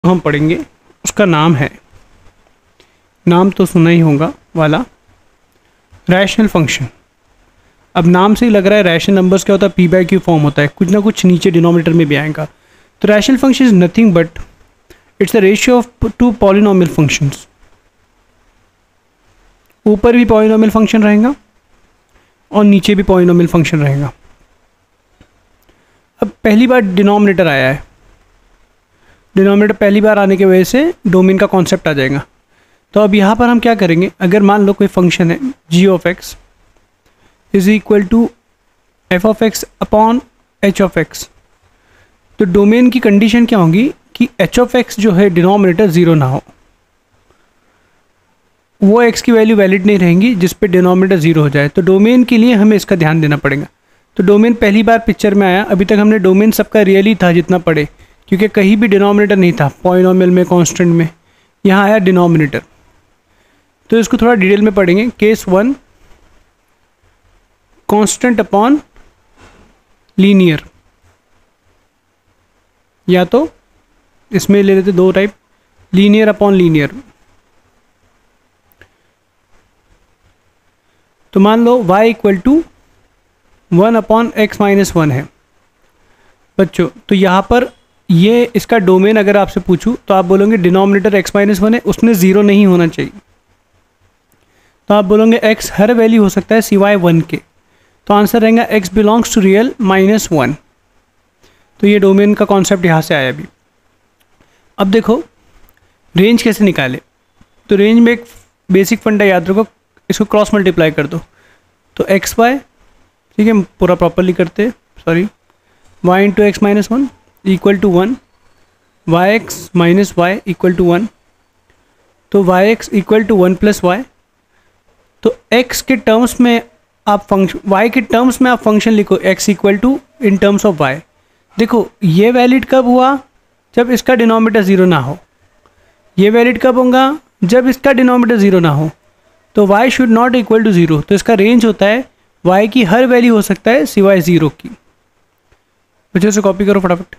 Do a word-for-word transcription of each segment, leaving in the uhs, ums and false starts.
हम पढ़ेंगे उसका नाम है, नाम तो सुना ही होगा वाला, रैशनल फंक्शन। अब नाम से ही लग रहा है रैशनल नंबर्स क्या होता है, पी बाई क्यू फॉर्म होता है, कुछ ना कुछ नीचे डिनोमिनेटर में भी आएगा। तो rational function is nothing but it's the ratio of two polynomial functions. ऊपर भी पॉलिनोमियल फंक्शन रहेगा और नीचे भी पॉलिनोमियल फंक्शन रहेगा। अब पहली बार डिनोमिनेटर आया है, डिनोमिनेटर पहली बार आने की वजह से डोमेन का कॉन्सेप्ट आ जाएगा। तो अब यहाँ पर हम क्या करेंगे, अगर मान लो कोई फंक्शन है g of x is equal to f of x upon h of x, तो डोमेन की कंडीशन क्या होगी कि एच ऑफ एक्स जो है डिनोमिनेटर ज़ीरो ना हो, वो एक्स की वैल्यू वैलिड नहीं रहेंगी जिस पे डिनोमिनेटर ज़ीरो हो जाए। तो डोमेन के लिए हमें इसका ध्यान देना पड़ेगा। तो डोमेन पहली बार पिक्चर में आया, अभी तक हमने डोमेन सबका रियली था जितना पढ़े, क्योंकि कहीं भी डिनोमिनेटर नहीं था, पॉलिनोमियल में, कांस्टेंट में, यहाँ आया डिनोमिनेटर। तो इसको थोड़ा डिटेल में पढ़ेंगे। Case one, constant upon linear, या तो इसमें ले लेते दो टाइप, लीनियर अपॉन लीनियर। तो मान लो y equal to one upon x minus one है बच्चों। तो यहाँ पर ये इसका डोमेन अगर आपसे पूछूं तो आप बोलोगे डिनोमिनेटर x माइनस वन है, उसमें ज़ीरो नहीं होना चाहिए। तो आप बोलोगे x हर वैल्यू हो सकता है सिवाय वन के, तो आंसर रहेगा x belongs to real minus one. तो ये डोमेन का कॉन्सेप्ट यहाँ से आया अभी। अब देखो रेंज कैसे निकाले। तो रेंज में एक बेसिक फंडा याद रखो, इसको क्रॉस मल्टीप्लाई कर दो। तो एक्स वाई, ठीक है, पूरा प्रॉपरली करते, sorry, y into x minus one equal to one, y x minus y equal to one. तो y x equal to one plus y. तो एक्स के टर्म्स में आप फंक्शन, वाई के टर्म्स में आप फंक्शन लिखो x equal to in terms of y. देखो ये वैलिड कब हुआ, जब इसका डिनोमिनेटर ज़ीरो ना हो। ये वैलिड कब होगा, जब इसका डिनोमिनेटर ज़ीरो ना हो। तो y should not equal to zero. तो इसका रेंज होता है y की हर वैल्यू हो सकता है सिवाय ज़ीरो की। बच्चों से कॉपी करो फटाफट।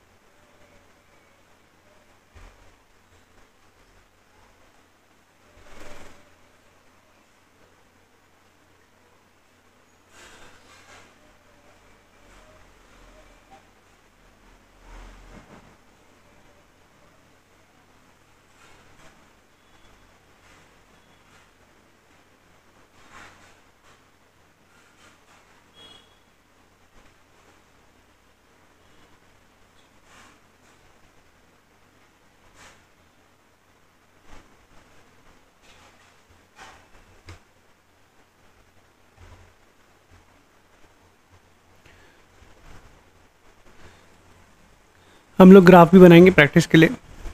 हम लोग ग्राफ भी बनाएंगे प्रैक्टिस के लिए।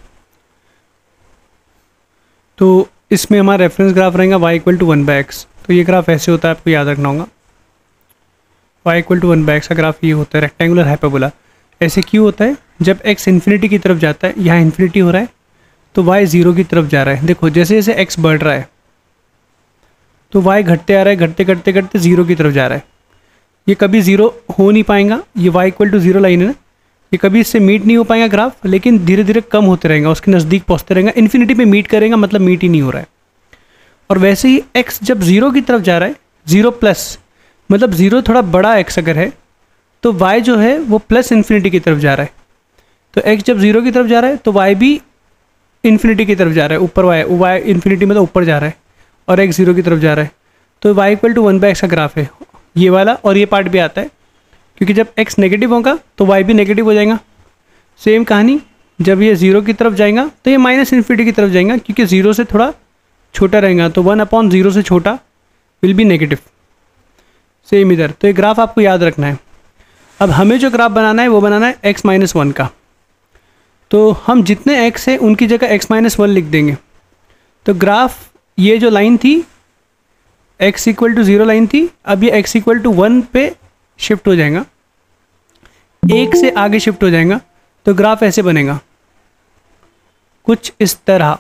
तो इसमें हमारा रेफरेंस ग्राफ रहेगा y equal to one by x. तो ये ग्राफ ऐसे होता है, आपको याद रखना होगा। y equal to one by x का ग्राफ ये होता है, रेक्टेंगुलर हाइपरबोला। ऐसे क्यों होता है, जब x इन्फिनिटी की तरफ जाता है, यहाँ इन्फिनिटी हो रहा है, तो y ज़ीरो की तरफ जा रहा है। देखो जैसे जैसे x बढ़ रहा है तो y घटते आ रहा है, घटते घटते घटते ज़ीरो की तरफ जा रहा है। ये कभी ज़ीरो हो नहीं पाएगा, ये y equal to zero line है ना, ये कभी इससे मीट नहीं हो पाएगा ग्राफ, लेकिन धीरे धीरे कम होते रहेगा, उसके नज़दीक पहुँचते रहेगा, इन्फिनिटी पे मीट करेगा, मतलब मीट ही नहीं हो रहा है। और वैसे ही x जब ज़ीरो की तरफ जा रहा है, ज़ीरो प्लस, मतलब ज़ीरो थोड़ा बड़ा x अगर है, तो y जो है वो प्लस इन्फिनिटी की तरफ जा रहा है। तो x जब ज़ीरो की तरफ जा रहा है तो y भी इन्फिनिटी की तरफ जा रहा है, ऊपर y y इन्फिनिटी मतलब ऊपर जा रहा है, और x ज़ीरो की तरफ जा रहा है। तो y equal to one by x का ग्राफ है ये वाला, और ये पार्ट भी आता है क्योंकि जब x नेगेटिव होगा तो y भी नेगेटिव हो जाएगा। सेम कहानी, जब ये ज़ीरो की तरफ जाएगा तो ये माइनस इन्फिनिटी की तरफ जाएगा, क्योंकि ज़ीरो से थोड़ा छोटा रहेगा, तो वन अपॉन ज़ीरो से छोटा विल बी नेगेटिव। सेम इधर। तो ये ग्राफ आपको याद रखना है। अब हमें जो ग्राफ बनाना है वो बनाना है एक्स माइनस वन का। तो हम जितने x है उनकी जगह x माइनस वन लिख देंगे। तो ग्राफ ये जो लाइन थी x equal to zero line थी, अब ये x इक्वल टू वन पे शिफ्ट हो जाएगा, एक से आगे शिफ्ट हो जाएगा। तो ग्राफ ऐसे बनेगा कुछ इस तरह,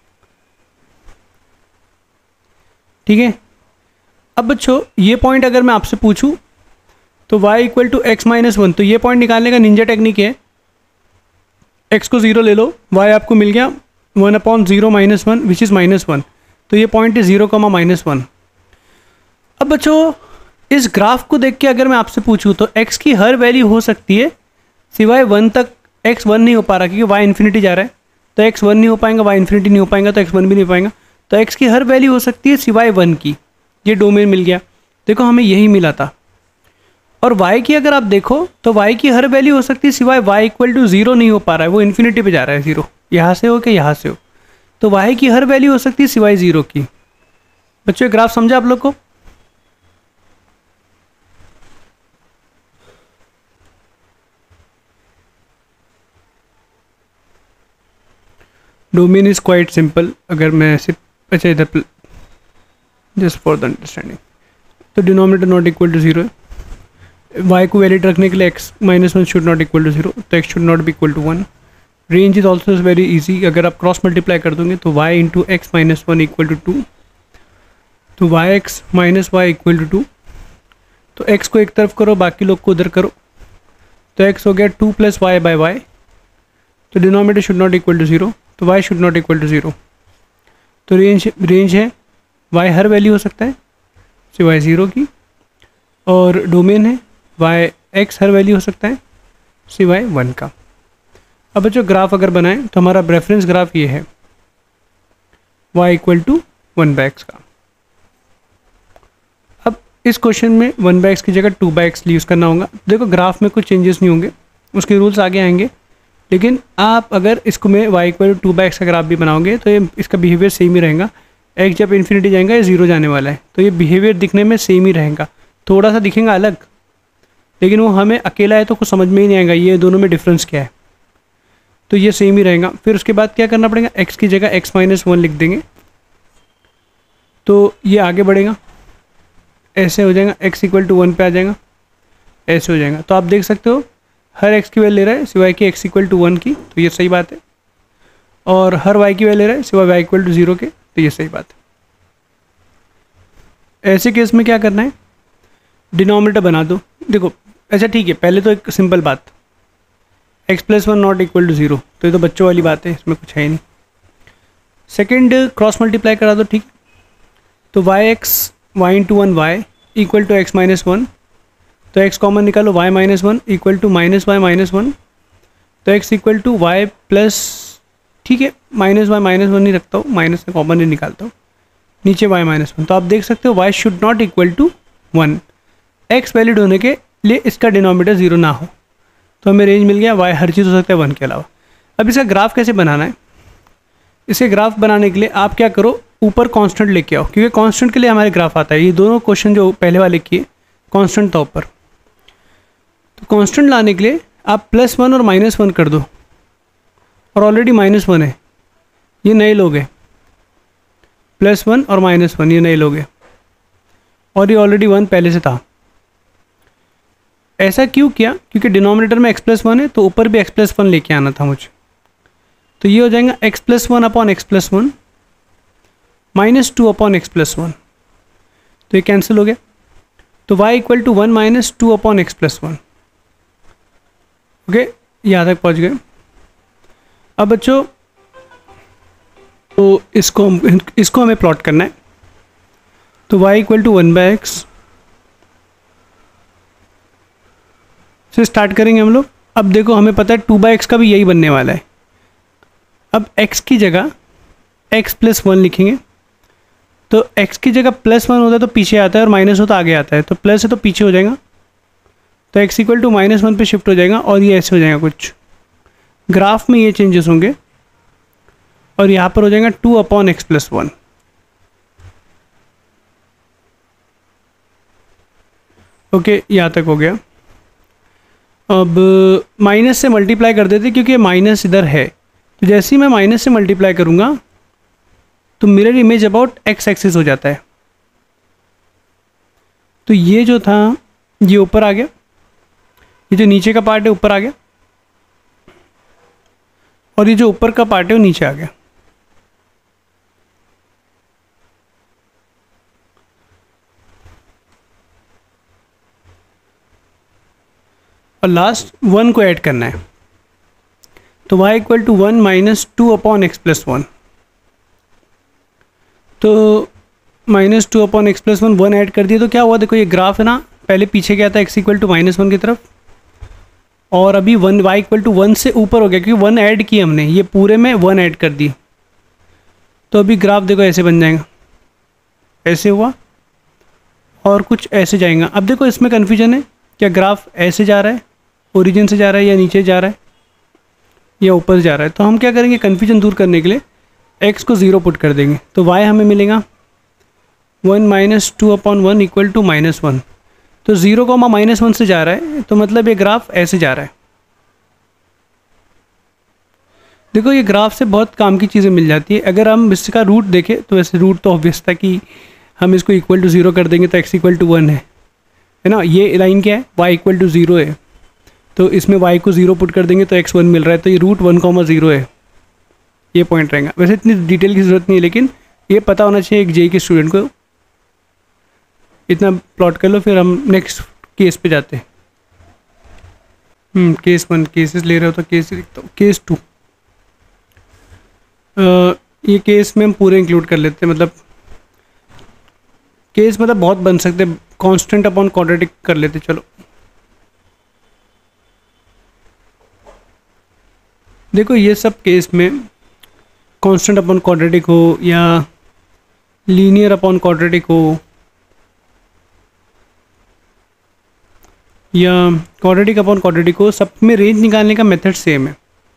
ठीक है। अब बच्चों ये पॉइंट अगर मैं आपसे पूछूं तो y equal to x minus one, तो ये पॉइंट निकालने का निंजा टेक्निक है एक्स को ज़ीरो ले लो, वाई आपको मिल गया one upon zero minus one which is minus one, तो ये पॉइंट है ज़ीरो कॉमा माइनस वन। अब बच्चों इस ग्राफ को देख के अगर मैं आपसे पूछूं तो x की हर वैल्यू हो सकती है सिवाय वन तक। x वन नहीं हो पा रहा क्योंकि y इन्फिनिटी जा रहा है, तो x वन नहीं हो पाएगा, y इन्फिनिटी नहीं हो पाएगा, तो x वन भी नहीं हो पाएगा। तो x की हर वैल्यू हो सकती है सिवाय वन की। ये डोमेन मिल गया, देखो हमें यही मिला था। और y की अगर आप देखो तो y की हर वैल्यू हो सकती है सिवाय y इक्वल टू जीरो नहीं हो पा रहा है, वो इन्फिनिटी पे जा रहा है जीरो, यहाँ से हो कि यहाँ से हो। तो y की हर वैल्यू हो सकती है सिवाय जीरो की। बच्चों ग्राफ समझा आप लोग को? Domain is quite simple. अगर मैं सिर्फ अच्छा इधर जस्ट फॉर द अंडरस्टैंडिंग, तो denominator not equal to zero है। वाई को वैलिड रखने के लिए x minus one should not equal to zero, तो x should not be equal to one. Range is also very easy, अगर आप cross multiply कर दोगे तो y into x minus one equal to two, तो y x minus y equal to two. तो x को एक तरफ करो, बाकी लोग को उधर करो, तो एक्स हो गया two plus y by y, तो denominator should not equal to zero, तो y should not equal to zero. तो रेंज रेंज है y हर वैल्यू हो सकता है सिवाय ज़ीरो की, और डोमेन है y x हर वैल्यू हो सकता है सिवाय वन का। अब बच्चों ग्राफ अगर बनाएं तो हमारा रेफरेंस ग्राफ ये है y equal to one by x का। अब इस क्वेश्चन में वन बाई एक्स की जगह टू बाई एक्स यूज़ करना होगा। देखो ग्राफ में कुछ चेंजेस नहीं होंगे, उसके रूल्स आगे आएंगे, लेकिन आप अगर इसको में y equal to by x का ग्राफ भी बनाओगे तो ये इसका बिहेवियर सेम ही रहेगा। x जब इन्फिनिटी जाएगा ये जीरो जाने वाला है, तो ये बिहेवियर दिखने में सेम ही रहेगा, थोड़ा सा दिखेगा अलग, लेकिन वो हमें अकेला है तो कुछ समझ में ही नहीं आएगा ये दोनों में डिफरेंस क्या है, तो ये सेम ही रहेगा। फिर उसके बाद क्या करना पड़ेगा, x की जगह x माइनस वन लिख देंगे, तो ये आगे बढ़ेगा, ऐसे हो जाएगा, x इक्वल टू वन पे आ जाएगा, ऐसे हो जाएगा। तो आप देख सकते हो हर x की वैल्यू ले रहा है सिवाय कि x इक्वल टू वन की, तो ये सही बात है, और हर y की वैल्यू ले रहा है सिवाय y इक्वल टू जीरो के, तो ये सही बात है। ऐसे केस में क्या करना है, डिनोमिनेटर बना दो। देखो अच्छा ठीक है, पहले तो एक सिंपल बात, x plus one not equal to zero, तो ये तो बच्चों वाली बात है, इसमें कुछ है ही नहीं। सेकेंड क्रॉस मल्टीप्लाई करा दो, ठीक, तो y x y into one y equal to x minus one, तो x कॉमन निकालो, y minus one equal to minus y minus one, तो x equal to y plus, ठीक है माइनस वाई माइनस वन नहीं रखता हूँ, minus में common नहीं निकालता हूँ, नीचे y माइनस वन। तो आप देख सकते हो y should not equal to one, x valid होने के लिए इसका डिनोमिनेटर जीरो ना हो, तो हमें रेंज मिल गया y हर चीज़ हो सकता है वन के अलावा। अब इसका ग्राफ कैसे बनाना है, इसे ग्राफ बनाने के लिए आप क्या करो, ऊपर कांस्टेंट लेके आओ, क्योंकि कांस्टेंट के लिए हमारे ग्राफ आता है। ये दोनों क्वेश्चन जो पहले वाले किए कांस्टेंट था ऊपर, तो कांस्टेंट लाने के लिए आप प्लस वन और माइनस वन कर दो, और ऑलरेडी माइनस वन है, ये नए लोग हैं, प्लस वन और माइनस वन ये नए लोग हैं, और ये ऑलरेडी वन पहले से था। ऐसा क्यों किया, क्योंकि डिनोमिनेटर में x प्लस वन है, तो ऊपर भी x प्लस वन लेके आना था मुझे, तो ये हो जाएगा x plus one upon x plus one minus two upon x plus one, तो ये कैंसिल हो गया, तो y equal to one minus two upon x plus one. Okay, यहाँ तक पहुँच गए। अब बच्चों तो इसको इसको हमें प्लॉट करना है, तो y equal to one by x से स्टार्ट करेंगे हम लोग। अब देखो हमें पता है टू बाई एक्स का भी यही बनने वाला है। अब x की जगह x प्लस वन लिखेंगे, तो x की जगह प्लस वन होता है तो पीछे आता है, और माइनस हो तो आगे आता है, तो प्लस है तो पीछे हो जाएगा, तो x equal to minus one पर शिफ्ट हो जाएगा, और ये ऐसे हो जाएगा कुछ, ग्राफ में ये चेंजेस होंगे, और यहाँ पर हो जाएगा two upon x plus one. Okay, यहाँ तक हो गया। अब माइनस से मल्टीप्लाई कर देते, क्योंकि माइनस इधर है, तो जैसे ही मैं माइनस से मल्टीप्लाई करूँगा तो mirror image about x axis हो जाता है, तो ये जो था ये ऊपर आ गया, ये जो नीचे का पार्ट है ऊपर आ गया, और ये जो ऊपर का पार्ट है वो नीचे आ गया। और लास्ट वन को ऐड करना है, तो y equal to one minus two upon x plus one. तो minus two upon x plus one one add कर दिया तो क्या हुआ, देखो ये ग्राफ है ना, पहले पीछे गया था x equal to minus one की तरफ, और अभी one y equal to one से ऊपर हो गया क्योंकि वन ऐड किए हमने, ये पूरे में वन ऐड कर दी। तो अभी ग्राफ देखो ऐसे बन जाएगा, ऐसे हुआ और कुछ ऐसे जाएगा। अब देखो इसमें कन्फ्यूजन है, क्या ग्राफ ऐसे जा रहा है, ओरिजिन से जा रहा है, या नीचे जा रहा है, या ऊपर जा रहा है। तो हम क्या करेंगे, कन्फ्यूजन दूर करने के लिए x को ज़ीरो पुट कर देंगे, तो y हमें मिलेगा one minus two upon one equal to minus one. तो ज़ीरो को माइनस वन से जा रहा है, तो मतलब ये ग्राफ ऐसे जा रहा है। देखो ये ग्राफ से बहुत काम की चीज़ें मिल जाती है। अगर हम इसका रूट देखें तो वैसे रूट तो ऑब्वियस था कि हम इसको इक्वल टू ज़ीरो कर देंगे तो x इक्वल टू वन है है ना। ये लाइन क्या है, y इक्वल टू ज़ीरो है, तो इसमें y को ज़ीरो पुट कर देंगे तो x वन मिल रहा है, तो ये रूट वन कॉमा ज़ीरो है, ये पॉइंट रहेगा। वैसे इतनी डिटेल की ज़रूरत नहीं है, लेकिन ये पता होना चाहिए एक जेई के स्टूडेंट को। इतना प्लॉट कर लो, फिर हम नेक्स्ट केस पे जाते हैं। हम्म केस वन, केसेस ले रहे हो तो केस लिखता हूँ। केस टू, ये केस में हम पूरे इंक्लूड कर लेते हैं, मतलब केस मतलब बहुत बन सकते हैं, कांस्टेंट अपॉन क्वाड्रेटिक कर लेते। चलो देखो ये सब केस में कांस्टेंट अपॉन क्वाड्रेटिक हो या लीनियर अपॉन क्वाड्रेटिक हो या क्वाड्रेटिक अपॉन क्वाड्रेटिक हो, सब में रेंज निकालने का मेथड सेम है।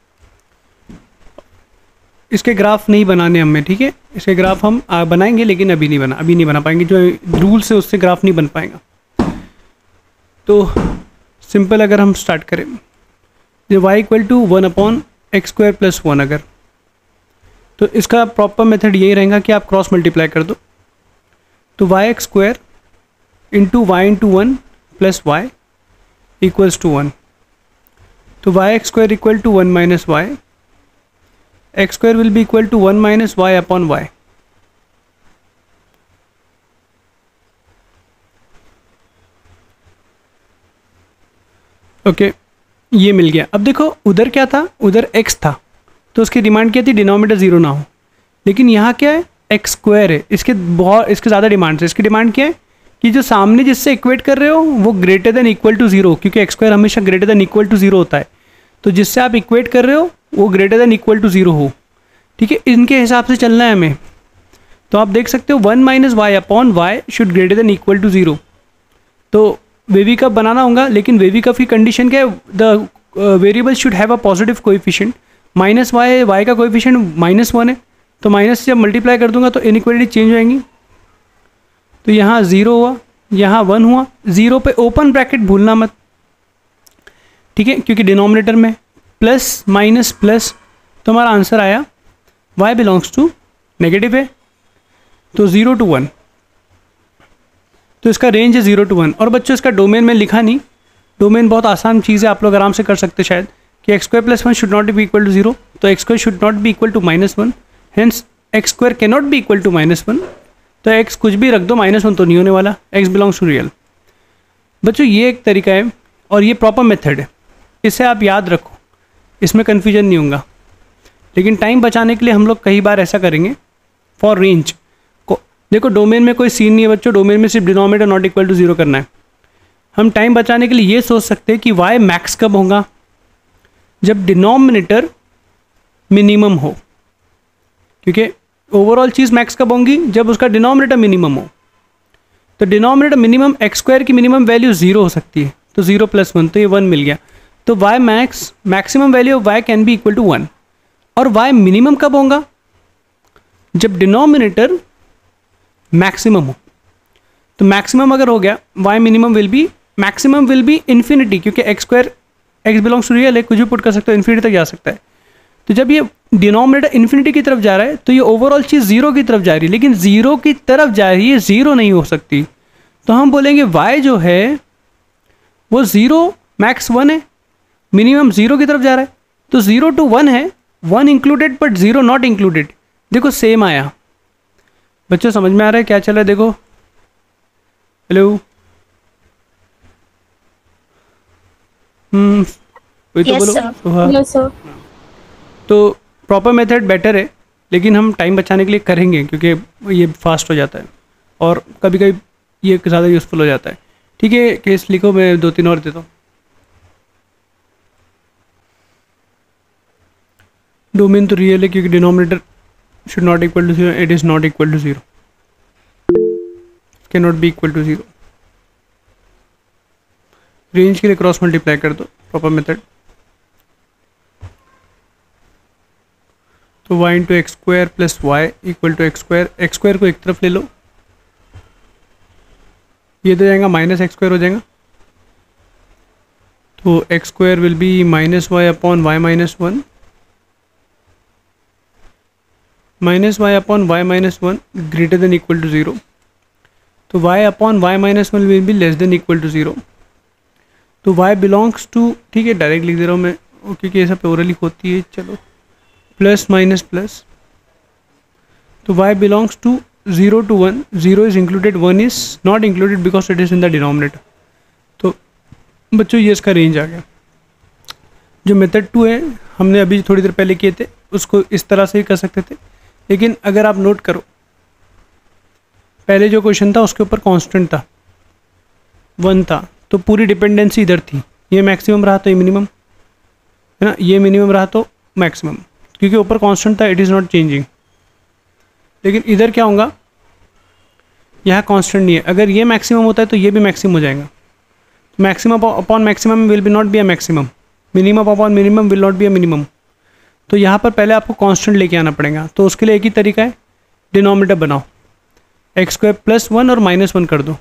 इसके ग्राफ नहीं बनाने हमें, ठीक है, इसके ग्राफ हम आ, बनाएंगे, लेकिन अभी नहीं बना अभी नहीं बना पाएंगे, जो रूल्स है उससे ग्राफ नहीं बन पाएगा। तो सिंपल अगर हम स्टार्ट करें, जो y equal to one upon x square plus one, अगर तो इसका प्रॉपर मेथड यही रहेगा कि आप क्रॉस मल्टीप्लाई कर दो, तो y x square into y into one plus y equals to one. तो y x square equal to one minus y, x square will be equal to one minus y upon y. Okay, ये मिल गया। अब देखो उधर क्या था, उधर x था, तो उसकी डिमांड क्या थी, डिनोमिनेटर जीरो ना हो, लेकिन यहाँ क्या है, एक्स स्क्वायर है, इसके बहुत इसके ज़्यादा डिमांड है। इसकी डिमांड क्या है कि जो सामने जिससे इक्वेट कर रहे हो वो greater than equal to zero, क्योंकि एक्स स्क्वायर हमेशा greater than equal to zero होता है, तो जिससे आप इक्वेट कर रहे हो वो greater than equal to zero हो, ठीक है, इनके हिसाब से चलना है हमें। तो आप देख सकते हो one minus y upon y should greater than equal to zero. तो वेवी कप बनाना होगा, लेकिन वेवी कप की कंडीशन क्या है, the variable should have a positive coefficient. Minus y, y का कोएफिशिएंट माइनस वन है, तो माइनस से जब मल्टीप्लाई कर दूंगा तो इनइक्वालिटी चेंज हो जाएंगी। तो यहाँ ज़ीरो हुआ, यहाँ वन हुआ, ज़ीरो पे ओपन ब्रैकेट भूलना मत, ठीक है, क्योंकि डिनोमिनेटर में प्लस माइनस प्लस, तो हमारा आंसर आया y बिलोंग्स टू नेगेटिव है, तो ज़ीरो टू वन, तो इसका रेंज है ज़ीरो टू वन। और बच्चों इसका डोमेन में लिखा नहीं, डोमेन बहुत आसान चीज़ है, आप लोग आराम से कर सकते शायद, कि x square plus one should not be equal to zero, तो x square should not be equal to minus one, hence x square can not be equal to minus one. तो एक्स कुछ भी रख दो, माइनस वन तो नहीं होने वाला, एक्स बिलोंग्स टू रियल। बच्चों ये एक तरीका है और ये प्रॉपर मेथड है, इसे आप याद रखो, इसमें कन्फ्यूजन नहीं होगा। लेकिन टाइम बचाने के लिए हम लोग कई बार ऐसा करेंगे फॉर रेंज को। देखो डोमेन में कोई सीन नहीं है बच्चों, डोमेन में सिर्फ denominator not equal to zero करना है। हम टाइम बचाने के लिए ये सोच सकते हैं कि वाई मैक्स कब होगा, जब डिनोमिनेटर मिनिमम हो, क्योंकि ओवरऑल चीज़ मैक्स कब होंगी, जब उसका डिनोमिनेटर मिनिमम हो। तो डिनोमिनेटर मिनिमम एक्स स्क्वायर की मिनिमम वैल्यू जीरो हो सकती है, तो जीरो प्लस वन, तो ये वन मिल गया। तो y max, maximum value of y can be equal to one. और वाई मिनिमम कब होगा, जब डिनोमिनेटर मैक्सिमम हो। तो मैक्सिमम अगर हो गया, y minimum will be, maximum will be infinity, क्योंकि x square x belongs to real है, कुछ भी पुट कर सकते हो, इन्फिनिटी तक जा सकता है। तो जब ये डिनोमिनेटर इन्फिनिटी की तरफ जा रहा है, तो ये ओवरऑल चीज़ जीरो की तरफ जा रही है, लेकिन जीरो की तरफ जा रही है, जीरो नहीं हो सकती। तो हम बोलेंगे वाई जो है वो जीरो मैक्स वन है, मिनिमम जीरो की तरफ जा रहा है, तो जीरो टू वन है, one included but zero not included. देखो सेम आया बच्चों, समझ में आ रहा है क्या चल रहा है, देखो हेलो, हम्म वही तो बोलो। Yes sir. तो प्रॉपर मेथड बेटर है, लेकिन हम टाइम बचाने के लिए करेंगे क्योंकि ये फास्ट हो जाता है और कभी कभी ये ज़्यादा यूज़फुल हो जाता है। ठीक है, केस लिखो, मैं दो तीन और देता हूँ। डोमेन तो रियल है क्योंकि denominator should not equal to zero, it is not equal to zero, can not be equal to zero. Range के लिए क्रॉस मल्टीप्लाई कर दो, प्रॉपर मेथड। तो y into x square plus y equal to x square, x square को एक तरफ ले लो, ये तो जाएगा माइनस एक्स स्क्वायर हो जाएगा। तो x square will be minus y upon y minus one, minus y upon y minus one greater than equal to zero. तो y upon y minus one will be less than equal to zero. तो y belongs to, ठीक है direct लिख दे रहा हूँ मैं क्योंकि ये सब ओरली होती है, चलो प्लस माइनस प्लस। तो y belongs to zero to one, zero is included, one is not included because it is in the denominator. तो बच्चों ये इसका रेंज आ गया। जो मेथड टू है हमने अभी थोड़ी देर पहले किए थे, उसको इस तरह से ही कर सकते थे, लेकिन अगर आप नोट करो पहले जो क्वेश्चन था उसके ऊपर कांस्टेंट था, वन था, तो पूरी डिपेंडेंसी इधर थी। ये मैक्सिमम रहा तो ये मिनिमम है ना, ये मिनिमम रहा तो मैक्सिमम, क्योंकि ऊपर कांस्टेंट था, इट इज़ नॉट चेंजिंग। लेकिन इधर क्या होगा, यहाँ कांस्टेंट नहीं है, अगर ये मैक्सिमम होता है तो ये भी मैक्सिमम हो जाएगा। Maximum upon maximum will be not be a maximum, minimum upon minimum will not be a minimum. तो यहाँ पर पहले आपको कांस्टेंट लेके आना पड़ेगा। तो उसके लिए एक ही तरीका है, डिनोमिनेटर बनाओ, एक्स स्क्वायर प्लस वन और माइनस वन कर दो।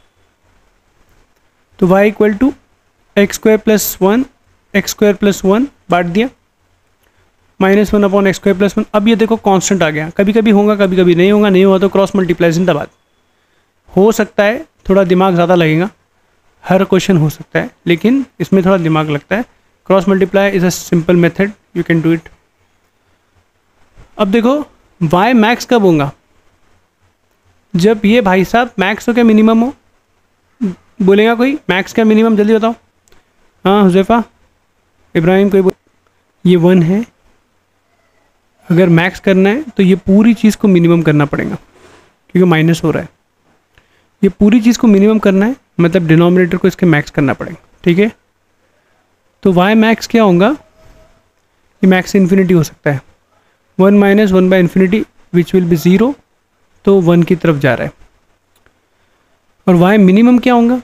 तो y equal to x square plus one, x square plus one बांट दिया, minus one upon x square plus one. अब ये देखो कांस्टेंट आ गया, कभी कभी होगा कभी कभी नहीं होगा, नहीं हुआ तो क्रॉस मल्टीप्लाई जिंदाबाद। हो सकता है थोड़ा दिमाग ज़्यादा लगेगा, हर क्वेश्चन हो सकता है, लेकिन इसमें थोड़ा दिमाग लगता है। Cross multiply is a simple method, you can do it. अब देखो y मैक्स कब होगा, जब ये भाई साहब मैक्स हो क्या मिनिमम हो। बोलेगा कोई मैक्स क्या मिनिमम, जल्दी बताओ। हाँ हुज़ैफा, इब्राहिम, कोई बोल। ये वन है, अगर मैक्स करना है तो ये पूरी चीज़ को मिनिमम करना पड़ेगा क्योंकि माइनस हो रहा है। ये पूरी चीज़ को मिनिमम करना है, मतलब डिनोमिनेटर को इसके मैक्स करना पड़ेगा। ठीक है, तो y मैक्स क्या होगा, ये मैक्स इन्फिनिटी हो सकता है, one minus one by infinity which will be zero, तो वन की तरफ जा रहा है। और y मिनिमम क्या होगा,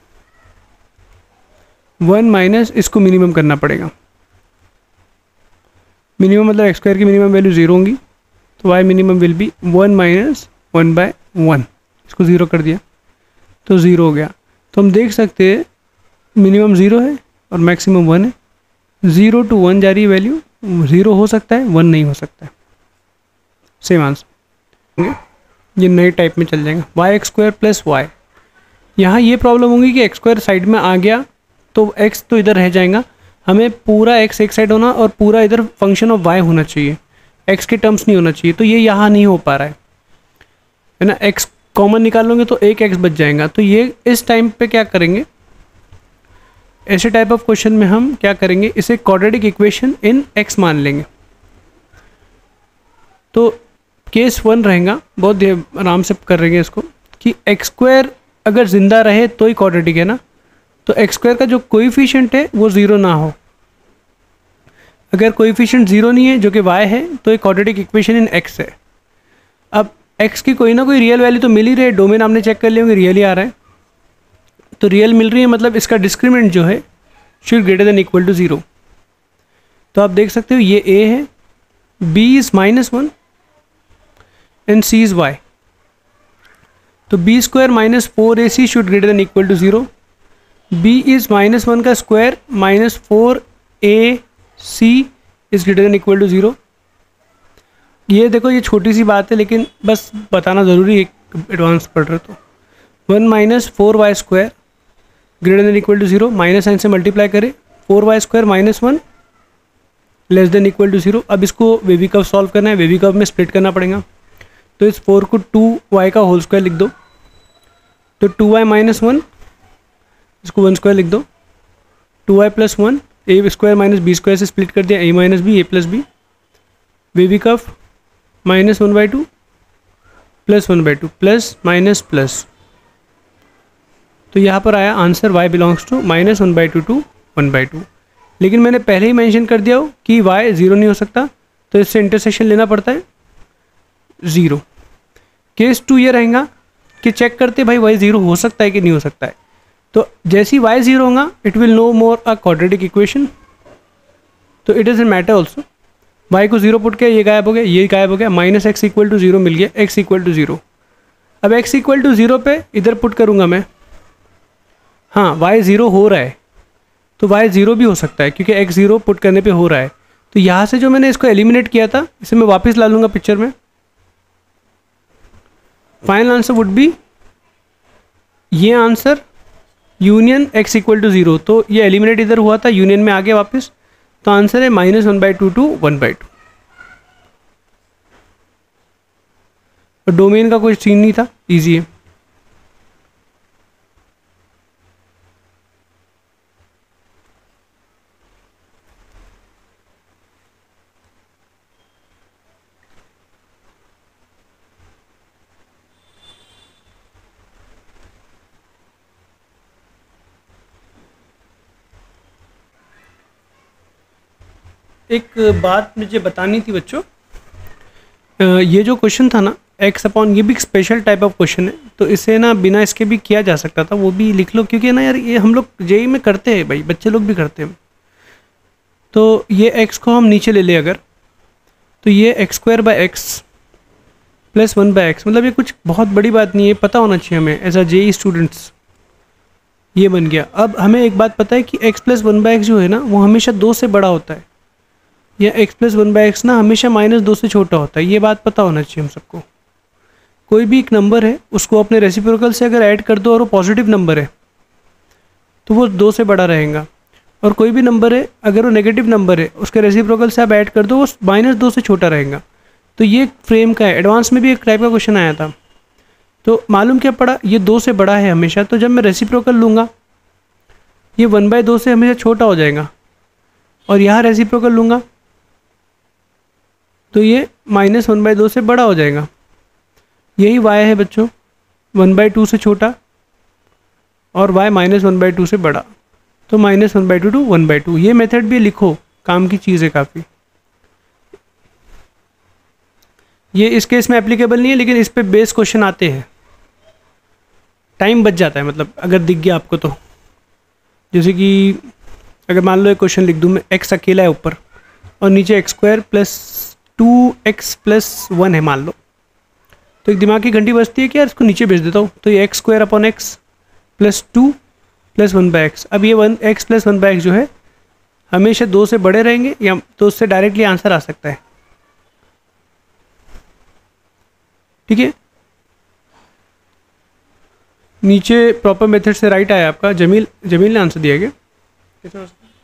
वन माइनस इसको मिनिमम करना पड़ेगा। मिनिमम मतलब एक्स स्क्वायर की मिनिमम वैल्यू जीरो होंगी, तो y minimum will be one minus one by one, इसको ज़ीरो कर दिया तो ज़ीरो हो गया। तो हम देख सकते हैं मिनिमम ज़ीरो है और मैक्सिमम वन है, ज़ीरो टू वन जा रही है वैल्यू, ज़ीरो हो सकता है वन नहीं हो सकता है। सेम आंसर, ये नए टाइप में चल जाएगा। Y x square plus y, यहाँ ये प्रॉब्लम होगी कि एक्स स्क्वायर साइड में आ गया तो एक्स तो इधर रह जाएगा, हमें पूरा एक्स एक साइड होना और पूरा इधर फंक्शन ऑफ वाई होना चाहिए, एक्स के टर्म्स नहीं होना चाहिए। तो ये यहाँ नहीं हो पा रहा है, है ना। एक्स कॉमन निकाल लोगे तो एक एक्स बच जाएगा। तो ये इस टाइम पे क्या करेंगे, ऐसे टाइप ऑफ क्वेश्चन में हम क्या करेंगे, इसे क्वाड्रेटिक इक्वेशन इन एक्स मान लेंगे। तो केस वन रहेगा, बहुत आराम से कर रहेंगे इसको, कि एक्स स्क्वायर अगर जिंदा रहे तो ही क्वाड्रेटिक है ना, तो एक्स स्क्वायर का जो कोएफिशिएंट है वो ज़ीरो ना हो। अगर कोएफिशिएंट ज़ीरो नहीं है जो कि वाई है, तो एक क्वाड्रेटिक इक्वेशन इन एक्स है। अब एक्स की कोई ना कोई रियल वैल्यू तो मिल ही रही है, डोमेन आपने चेक कर लिया होंगे, रियल ही आ रहा है, तो रियल मिल रही है, मतलब इसका डिस्क्रिमिनेंट जो है should greater than equal to zero. तो आप देख सकते हो ये ए है, b is minus one and c is y. तो b square minus four a c should greater than equal to zero. B is minus one का square minus four a c is greater than equal to zero. ये देखो ये छोटी सी बात है, लेकिन बस बताना ज़रूरी है, एडवांस पढ़ रहे तो। One minus four y square greater than equal to zero, minus sign से मल्टीप्लाई करें, four y square minus one less than equal to zero. अब इसको वेवी कर्व सॉल्व करना है, वेवी कर्व में स्प्लिट करना पड़ेगा। तो इस फोर को टू वाई का होल स्क्वायर लिख दो, तो टू वाई माइनस वन, इसको वन स्क्वायर लिख दो, two y plus one, a square minus b square से स्प्लिट कर दिया, a minus b, a plus b, wavy curve minus one by two plus one by two plus minus plus, तो यहाँ पर आया answer y belongs to minus one by two to one by two. लेकिन मैंने पहले ही mention कर दिया हो कि y ज़ीरो नहीं हो सकता, तो इससे इंटरसेक्शन लेना पड़ता है ज़ीरो। केस टू ये रहेगा कि चेक करते भाई y ज़ीरो हो सकता है कि नहीं हो सकता है। तो जैसे ही y ज़ीरो होगा it will no more a quadratic equation, तो it is matter also. y को ज़ीरो पुट किया, ये गायब हो गया, ये गायब हो गया, minus x equal to zero मिल गया, x इक्वल टू ज़ीरो। अब x इक्वल टू ज़ीरो पे इधर पुट करूँगा मैं, हाँ y ज़ीरो हो रहा है तो y ज़ीरो भी हो सकता है क्योंकि x ज़ीरो पुट करने पे हो रहा है। तो यहाँ से जो मैंने इसको एलिमिनेट किया था इसे मैं वापस ला लूँगा पिक्चर में। फाइनल आंसर वुड बी ये answer union x equal to zero, तो ये एलिमिनेट इधर हुआ था, यूनियन में आ गया वापस, तो आंसर है minus one by two to one by two. और डोमेन का कोई सीन नहीं था, इजी है। एक बात मुझे बतानी थी बच्चों, ये जो क्वेश्चन था ना एक्स अपॉन, ये भी एक स्पेशल टाइप ऑफ क्वेश्चन है, तो इसे ना बिना इसके भी किया जा सकता था, वो भी लिख लो क्योंकि ना यार ये हम लोग जेई में करते हैं भाई, बच्चे लोग भी करते हैं। तो ये एक्स को हम नीचे ले ले अगर, तो ये x square by x plus one by x, मतलब ये कुछ बहुत बड़ी बात नहीं है, पता होना चाहिए हमें एज अ जेई स्टूडेंट्स। ये बन गया। अब हमें एक बात पता है कि x plus one by x जो है ना वो हमेशा दो से बड़ा होता है, या x plus one by x ना हमेशा माइनस दो से छोटा होता है, ये बात पता होना चाहिए हम सबको। कोई भी एक नंबर है उसको अपने रेसिप्रोकल से अगर ऐड कर दो और वो पॉजिटिव नंबर है तो वो दो से बड़ा रहेगा, और कोई भी नंबर है अगर वो नेगेटिव नंबर है उसके रेसिप्रोकल से आप ऐड कर दो वो माइनस दो से छोटा रहेगा। तो ये फ्रेम का है। एडवांस में भी एक टाइप का क्वेश्चन आया था, तो मालूम क्या पड़ा, ये दो से बड़ा है हमेशा, तो जब मैं रेसिप्रोकल लूँगा ये वन बाई दो से हमेशा छोटा हो जाएगा, और यहाँ रेसिप्रोकल लूँगा तो ये माइनस वन बाई दो से बड़ा हो जाएगा। यही y है बच्चों, वन बाई टू से छोटा और y minus one by two से बड़ा, तो minus one by two to one by two. ये मेथड भी लिखो, काम की चीज़ है काफ़ी। ये इस केस में एप्लीकेबल नहीं है लेकिन इस पे बेस क्वेश्चन आते हैं, टाइम बच जाता है, मतलब अगर दिख गया आपको तो। जैसे कि अगर मान लो एक क्वेश्चन लिख दूँ मैं, x अकेला है ऊपर और नीचे x square plus two x plus one है मान लो, तो एक दिमाग की घंटी बजती है कि यार इसको नीचे भेज देता हूँ, तो ये x square upon x plus two plus one by x. अब ये one x plus one by x जो है हमेशा दो से बड़े रहेंगे, या तो उससे डायरेक्टली आंसर आ सकता है। ठीक है, नीचे प्रॉपर मेथड से राइट आया आपका। जमील जमील ने आंसर दिया क्या?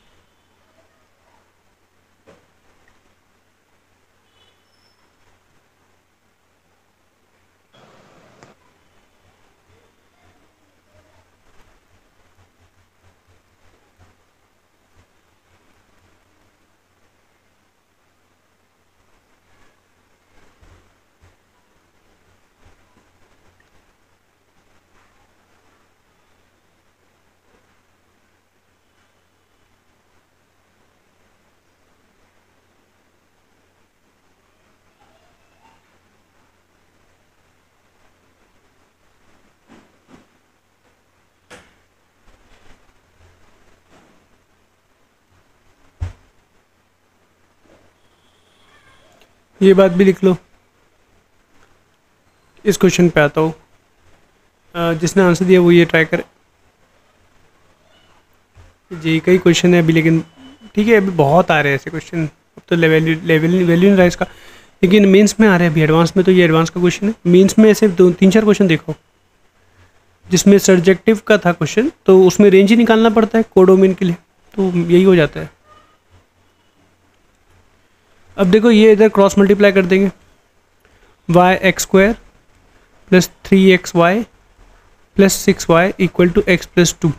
ये बात भी लिख लो। इस क्वेश्चन पे आता हूँ, जिसने आंसर दिया वो ये ट्राई करे। जी कई क्वेश्चन है अभी, लेकिन ठीक है अभी बहुत आ रहे हैं ऐसे क्वेश्चन, अब तो लेवल लेवल वैल्यू नहीं रहा इसका, लेकिन मेंस में आ रहे हैं अभी। एडवांस में तो ये एडवांस का क्वेश्चन है, मेंस में ऐसे दो तीन चार क्वेश्चन देखो जिसमें सब्जेक्टिव का था क्वेश्चन, तो उसमें रेंज ही निकालना पड़ता है कोडोमेन के लिए, तो यही हो जाता है। अब देखो ये इधर क्रॉस मल्टीप्लाई कर देंगे, y x square plus three x y plus six y equal to x plus two.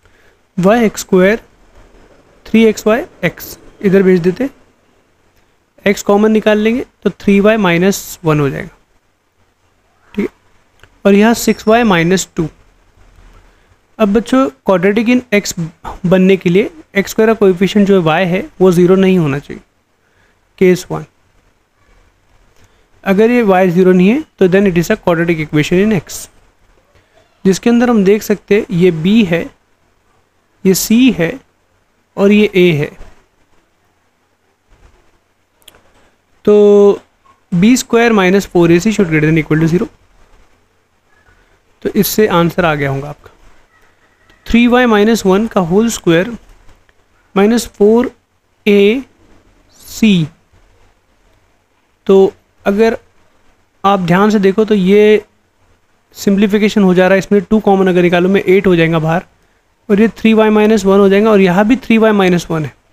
Y x square three x y x इधर भेज देते, एक्स कॉमन निकाल लेंगे तो थ्री वाई माइनस वन हो जाएगा, ठीक है। और यहाँ सिक्स वाई माइनस टू। अब बच्चों क्वाड्रेटिक इन एक्स बनने के लिए एक्स स्क्वायर का कोएफिशिएंट जो वाई है वो ज़ीरो नहीं होना चाहिए, केस वन। अगर ये वाई ज़ीरो नहीं है तो then it is a quadratic equation in x, जिसके अंदर हम देख सकते हैं ये बी है, ये सी है और ये ए है। तो b square minus four a c should greater than equal to zero. तो इससे आंसर आ गया होगा आपका थ्री वाई माइनस वन का whole square minus four a c. तो अगर आप ध्यान से देखो तो ये सिंप्लीफिकेशन हो जा रहा है, इसमें टू कॉमन अगर निकालो मैं एट हो जाएगा बाहर, और ये थ्री वाई माइनस वन हो जाएगा, और यहाँ भी थ्री वाई माइनस वन है।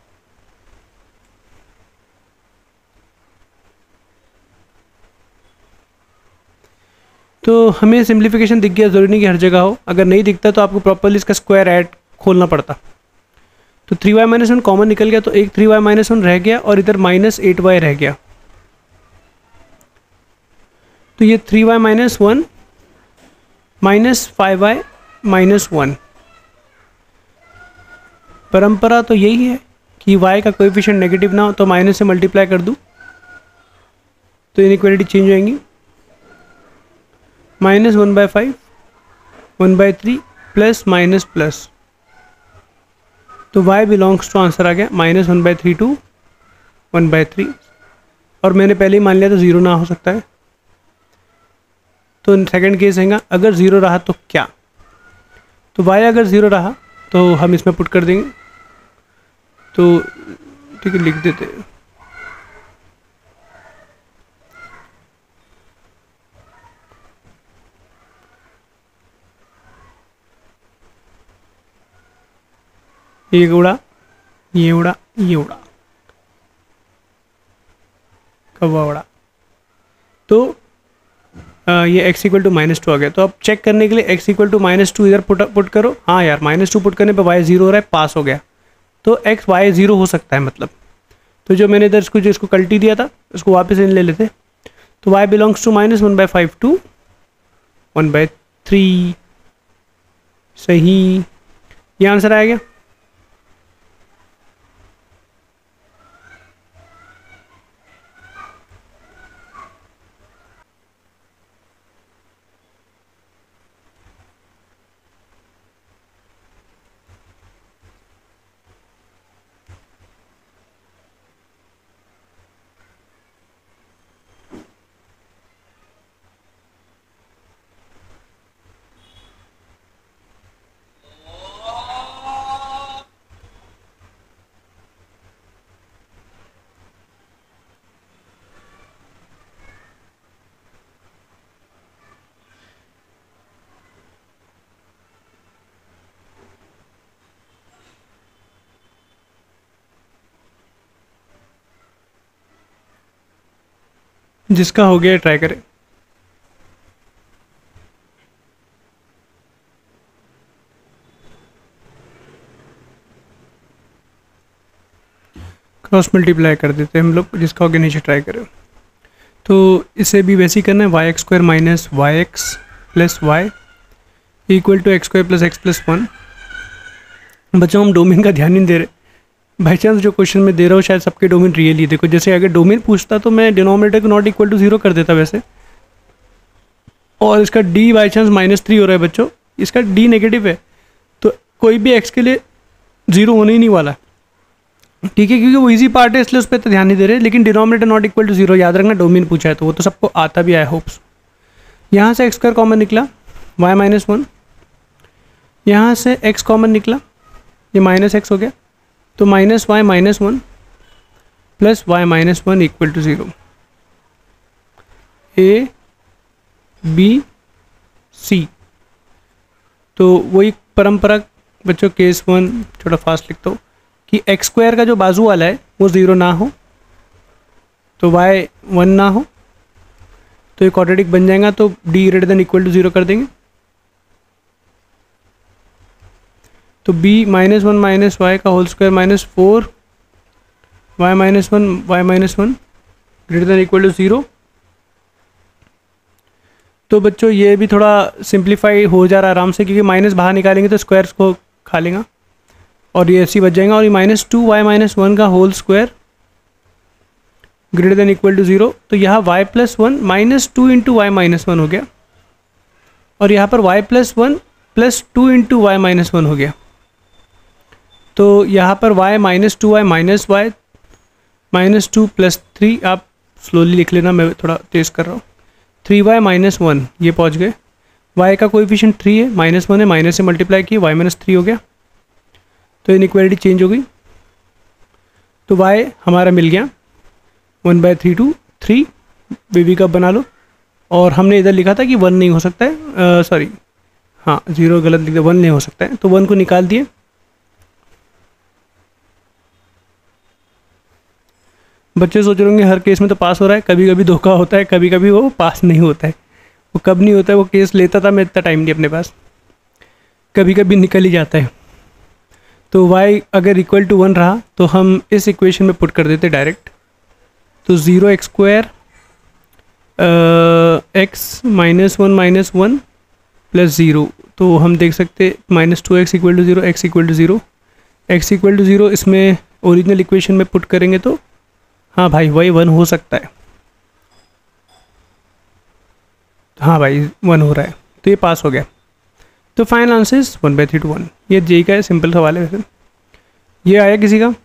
तो हमें सिंप्लीफिकेशन दिख गया, ज़रूरी नहीं कि हर जगह हो, अगर नहीं दिखता तो आपको प्रॉपर्ली इसका स्क्वायर ऐड खोलना पड़ता। तो three y minus one common निकल गया, तो एक थ्री वाई माइनस वन रह गया और इधर माइनस एट वाई रह गया। तो ये three y minus one minus five y minus one. परंपरा तो यही है कि y का कोएफिशिएंट नेगेटिव ना हो तो माइनस से मल्टीप्लाई कर दूँ तो इनइक्वालिटी चेंज हो जाएंगी। Minus one by five, one by three plus minus plus, तो y बिलोंग्स टू आंसर आ गया minus one by three to one by three. और मैंने पहले ही मान लिया था ज़ीरो ना हो सकता है, तो सेकंड केस रहेगा अगर ज़ीरो रहा तो क्या। तो y अगर ज़ीरो रहा तो हम इसमें पुट कर देंगे, तो ठीक है लिख देते हैं। ये उड़ा, ये उड़ा, ये उड़ा, कौवा उड़ा। तो आ, ये x equal to minus two आ गया। तो अब चेक करने के लिए x equal to minus two इधर पुट पुट करो। हाँ यार, माइनस टू पुट करने पे y जीरो हो रहा है, पास हो गया। तो x y जीरो हो सकता है मतलब। तो जो मैंने इधर इसको जो इसको कल्टी दिया था उसको वापस इन ले लेते। तो y belongs to minus one by five to one by three. सही, ये आंसर आ गया। जिसका हो गया ट्राई करें। क्रॉस मल्टीप्लाई कर देते हैं हम लोग, जिसका हो गया नीचे ट्राई करें। तो इसे भी वैसे ही करना है, y x square minus y x plus y equal to x square plus x plus one. बच्चों हम डोमेन का ध्यान नहीं दे रहे, बाई चांस जो क्वेश्चन में दे रहा हूँ शायद सबके डोमेन रियली। देखो जैसे अगर डोमेन पूछता तो मैं डिनोमिनेटर को नॉट इक्वल टू जीरो कर देता वैसे, और इसका d by chance minus three हो रहा है बच्चों, इसका डी नेगेटिव है, तो कोई भी एक्स के लिए जीरो होने ही नहीं वाला, ठीक है, क्योंकि वो इजी पार्ट है इसलिए उस पर तो ध्यान नहीं दे रहे। लेकिन denominator not equal to zero याद रखना, डोमेन पूछा है तो वो तो सबको आता भी, आई होप्स। यहाँ से एक्स स्क्वायर कॉमन निकला, वाई माइनस वन, यहाँ से एक्स कॉमन निकला, ये माइनस एक्स हो गया, तो minus y minus one plus y minus one equal to zero. A b c, तो वही परंपरा बच्चों, केस वन थोड़ा फास्ट लिखता हूँ कि एक्स स्क्वायर का जो बाजू वाला है वो ज़ीरो ना हो, तो वाई वन ना हो, तो ये क्वाड्रेटिक बन जाएगा। तो d greater than equal to zero कर देंगे। तो b minus one minus y का whole square minus four y minus one y minus one greater than equal to zero. तो बच्चों ये भी थोड़ा सिंप्लीफाई हो जा रहा है आराम से, क्योंकि माइनस बाहर निकालेंगे तो स्क्वायर्स को खा लेगा और ये ऐसे ही बच जाएगा। और ये minus two y minus one का whole square greater than equal to zero. तो यहाँ y plus one minus two into y minus one हो गया, और यहाँ पर y plus one plus two into y minus one हो गया। तो यहाँ पर y minus two y minus y minus two plus three, आप स्लोली लिख लेना, मैं थोड़ा तेज़ कर रहा हूँ। थ्री वाई माइनस वन, ये पहुँच गए। y का कोएफिशिएंट थ्री है, माइनस वन है, माइनस से मल्टीप्लाई किए, y माइनस थ्री हो गया। तो इनइक्वालिटी चेंज हो गई। तो y हमारा मिल गया one by three to three, बेबी कप बना लो। और हमने इधर लिखा था कि वन नहीं हो सकता है, सॉरी हाँ जीरो गलत लिख दिया, वन नहीं हो सकता है, तो वन को निकाल दिए। बच्चे सोच रहे होंगे हर केस में तो पास हो रहा है, कभी कभी धोखा होता है, कभी कभी वो पास नहीं होता है। वो कब नहीं होता है, वो केस लेता था मैं, इतना टाइम नहीं अपने पास, कभी कभी निकल ही जाता है। तो y अगर इक्वल टू वन रहा तो हम इस इक्वेशन में पुट कर देते डायरेक्ट। तो zero x square x minus one minus one plus zero, तो हम देख सकते minus two x equal to zero, x equal to zero, x equal to zero इसमें ओरिजिनल इक्वेशन में पुट करेंगे तो हाँ भाई वही वन हो सकता है। हाँ भाई वन हो रहा है, तो ये पास हो गया। तो final answer is one by three to one. ये जे का है, सिंपल सवाल है वैसे। ये आया किसी का?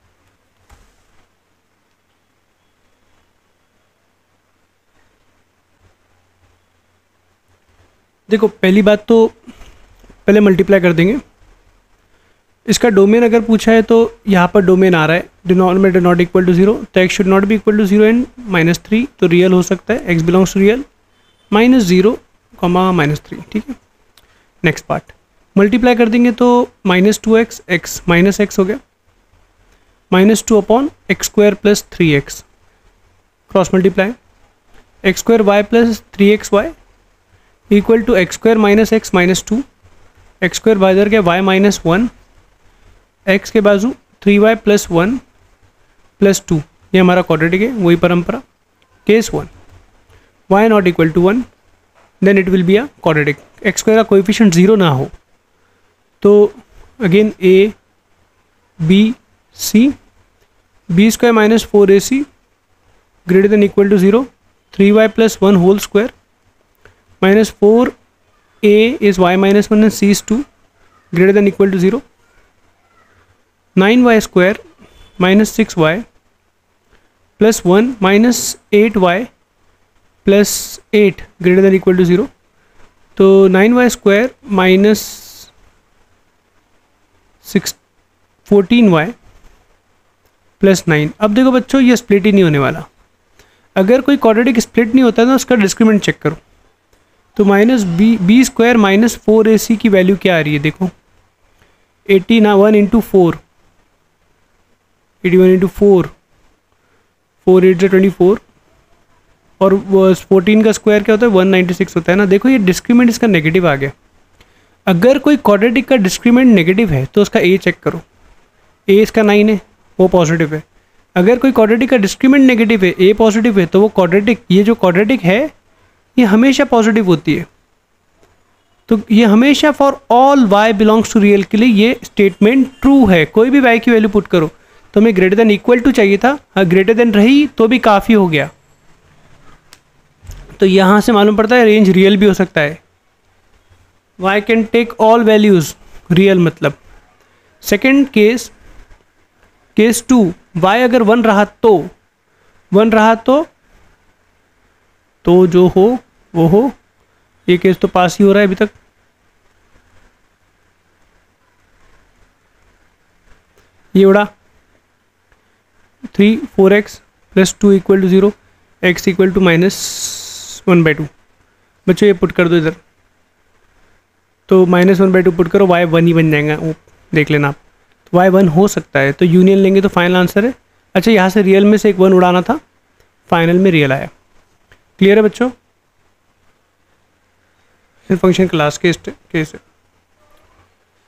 देखो पहली बात तो पहले मल्टीप्लाई कर देंगे। इसका डोमेन अगर पूछा है तो यहाँ पर डोमेन आ रहा है denominator not equal to zero, तो x should not be equal to zero and minus three, तो रियल हो सकता है, x belongs to real, minus zero comma minus three. ठीक है, नेक्स्ट पार्ट मल्टीप्लाई कर देंगे तो minus two x x minus x हो गया, minus two upon x square plus three x, cross multiply x square y plus three x y equal to x square minus x minus two, x square बाइधर के y minus one, x के बाजू three y plus one plus two, ये हमारा quadratic है, वही परंपरा। Case one y not equal to one, then it will be a quadratic. X square का कोएफिशिएंट जीरो ना हो तो again a b c, b square minus four a c greater than equal to zero, three y plus one whole square minus four a is y minus one and c is two greater than equal to zero, nine y square minus six y plus one minus eight y plus eight greater than equal to zero, तो nine y square minus six fourteen y plus nine. अब देखो बच्चों ये split ही नहीं होने वाला। अगर कोई क्वाड्रेटिक स्प्लिट नहीं होता है तो उसका डिस्क्रिमिनेंट चेक करो। तो minus b b square minus four a c की वैल्यू क्या आ रही है देखो, एटी ना one into four, eighty one into four, four eight जो ट्वेंटी फोर, और फोर्टीन का स्क्वायर क्या होता है वन नाइन्टी सिक्स होता है ना। देखो ये डिस्क्रीमेंट इसका नेगेटिव आ गया। अगर कोई क्वाड्रेटिक का डिस्क्रीमेंट नेगेटिव है तो उसका ए चेक करो, ए इसका नाइन है वो पॉजिटिव है। अगर कोई क्वाड्रेटिक का डिस्क्रीमेंट नेगेटिव है, ए पॉजिटिव है, तो वो क्वाड्रेटिक, ये जो क्वाड्रेटिक है ये हमेशा पॉजिटिव होती है। तो ये हमेशा for all y belongs to real के लिए ये स्टेटमेंट ट्रू है। कोई भी वाई की वैल्यू पुट करो, तो हमें ग्रेटर देन इक्वल टू चाहिए था, हाँ ग्रेटर देन रही तो भी काफ़ी हो गया। तो यहाँ से मालूम पड़ता है रेंज रियल भी हो सकता है। y can take all values real, मतलब second case, case two y अगर वन रहा तो वन रहा तो तो जो हो वो हो। ये केस तो पास ही हो रहा है अभी तक। ये उड़ा three four x plus two equal to zero, x equal to minus one by two. बच्चों ये पुट कर दो इधर, तो minus one by two put करो, वाई वन ही बन जाएगा, वो देख लेना आप। तो वाई वन हो सकता है, तो यूनियन लेंगे तो फाइनल आंसर है। अच्छा यहाँ से रियल में से एक वन उड़ाना था, फाइनल में रियल आया। क्लियर है बच्चों? फंक्शन क्लास केस केस है।